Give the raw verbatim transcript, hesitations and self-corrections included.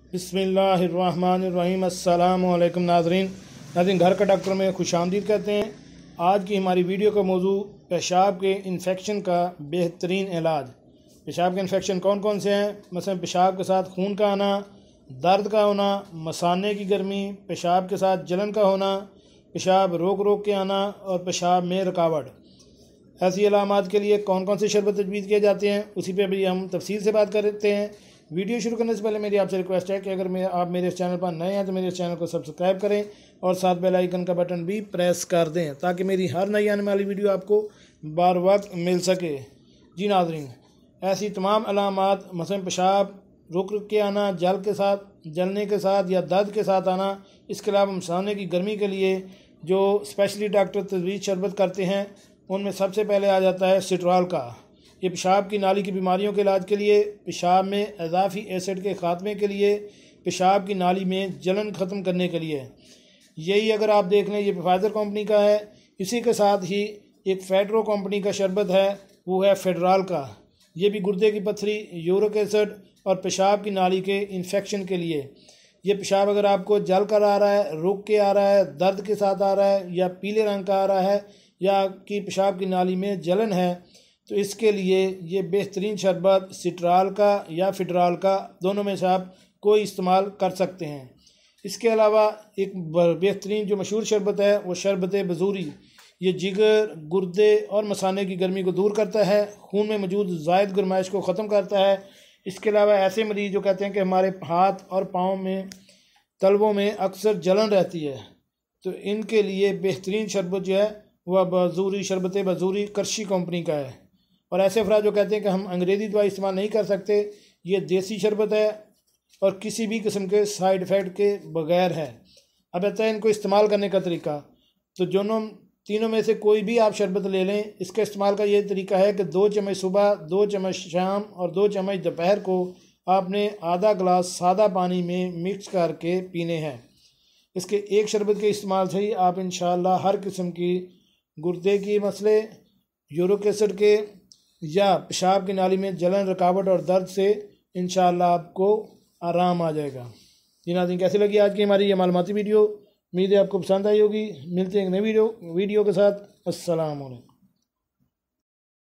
बिस्मिल्लाहिर्रहमानिर्रहीम। अस्सलामु अलैकुम नाज़रीन। नाज़रीन, घर का डॉक्टर में खुशामदीद कहते हैं। आज की हमारी वीडियो का मौजू पेशाब के इन्फेक्शन का बेहतरीन इलाज। पेशाब के इन्फेक्शन कौन कौन से हैं? मसलन पेशाब के साथ खून का आना, दर्द का होना, मसाने की गर्मी, पेशाब के साथ जलन का होना, पेशाब रोक रोक के आना और पेशाब में रुकावट। ऐसी अलामात के लिए कौन कौन से शरबत तजवीज़ किए जाते हैं, उसी पे भी हम तफसील से बात करते हैं। वीडियो शुरू करने से पहले मेरी आपसे रिक्वेस्ट है कि अगर मैं आप मेरे इस चैनल पर नए हैं तो मेरे इस चैनल को सब्सक्राइब करें और साथ बेल आइकन का बटन भी प्रेस कर दें ताकि मेरी हर नई आने वाली वीडियो आपको बार वक्त मिल सके। जी नाज़रीन, ऐसी तमाम अलामात मसलन पेशाब रुक रुक के आना, जल के साथ जलने के साथ या दर्द के साथ आना, इसके अलावा मसाने की गर्मी के लिए जो स्पेशली डॉक्टर तजवीज़ शरबत करते हैं उनमें सबसे पहले आ जाता है सिट्रॉल का। ये पेशाब की नाली की बीमारियों के इलाज के लिए, पेशाब में इजाफी एसिड के ख़ात्मे के लिए, पेशाब की नाली में जलन ख़त्म करने के लिए। यही अगर आप देख लें, ये फाइज़र कंपनी का है। इसी के साथ ही एक फेडरो कंपनी का शरबत है, वो है फेडराल का। ये भी गुर्दे की पथरी, यूरिक एसिड और पेशाब की नाली के इन्फेक्शन के लिए। ये पेशाब अगर आपको जल कर आ रहा है, रुक के आ रहा है, दर्द के साथ आ रहा है या पीले रंग का आ रहा है या कि पेशाब की नाली में जलन है, तो इसके लिए ये बेहतरीन शरबत सिट्राल का या फिटराल का, दोनों में से आप कोई इस्तेमाल कर सकते हैं। इसके अलावा एक बेहतरीन जो मशहूर शरबत है वो शरबत बजूरी। ये जिगर, गुर्दे और मसाने की गर्मी को दूर करता है, खून में मौजूद ज़ायद गरमाइश को ख़त्म करता है। इसके अलावा ऐसे मरीज़ जो कहते हैं कि हमारे हाथ और पाँव में तलवों में अक्सर जलन रहती है, तो इनके लिए बेहतरीन शरबत जो है वह बजूरी, शरबत बजूरी करशी कंपनी का है। और ऐसे अफराद जो कहते हैं कि हम अंग्रेज़ी दवाई इस्तेमाल नहीं कर सकते, ये देसी शरबत है और किसी भी किस्म के साइड इफ़ेक्ट के बगैर है। अब आता है इनको इस्तेमाल करने का तरीका। तो दोनों तीनों में से कोई भी आप शरबत ले लें, इसके इस्तेमाल का ये तरीका है कि दो चम्मच सुबह, दो चम्मच शाम और दो चम्मच दोपहर को आपने आधा गिलास सादा पानी में मिक्स करके पीने हैं। इसके एक शरबत के इस्तेमाल से ही आप इंशाअल्लाह हर किस्म की गुर्दे की मसले, यूरिक एसिड के या पेशाब की नाली में जलन, रुकावट और दर्द से इंशाअल्लाह आपको आराम आ जाएगा। जी नाज़रीन, कैसी लगी आज की हमारी ये मालूमाती वीडियो? उम्मीद है आपको पसंद आई होगी। मिलते हैं एक नई वीडियो वीडियो के साथ। अस्सलाम वालेकुम।